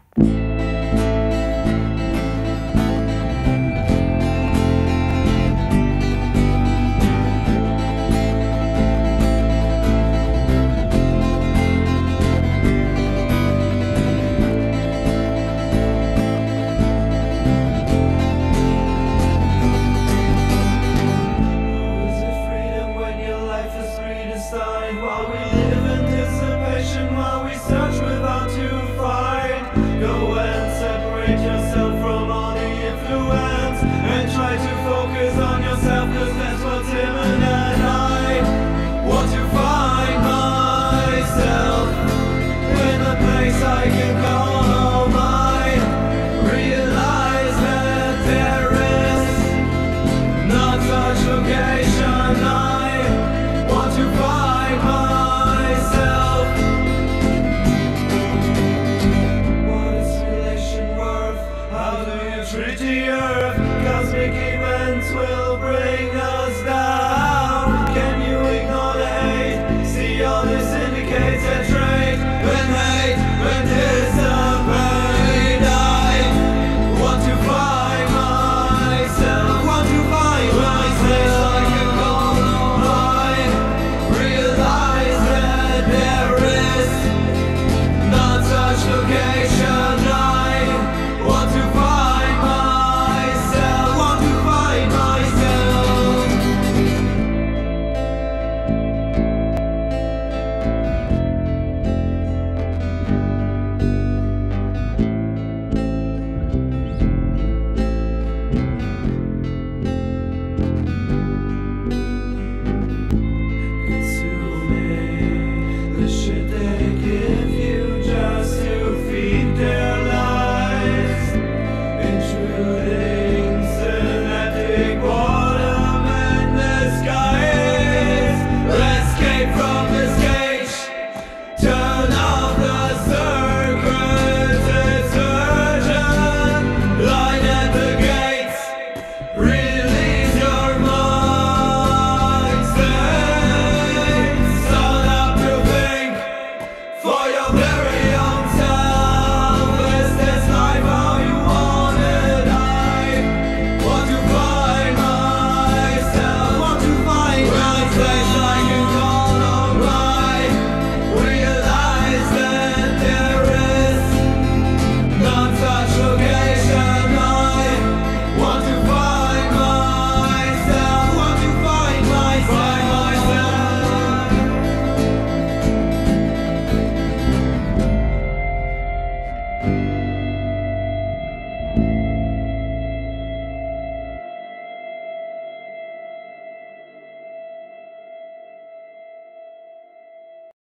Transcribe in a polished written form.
While we live in anticipation, while we search without to find, go and separate yourself from all the influence and try to focus on yourself, cause that's what's imminent. I want to find myself in a place I can call home. I realize that there is not such location. I want to find myself. What is relation worth? How do you treat the earth? Cosmic events will bring us down. Can you ignore the hate? See, all this indicates a trait. When hate, when dissipate, I want to find myself. Want to find myself. I can call home. I realize that there is not such location. I want to find myself. Want to find myself. Consuming the shit they give you just to feed their lies, intruding synthetic boredom in disguise. Escape from this cage, turn off the circuit, it's urgent. Line at the gates, release your mind state. Start up to think for your very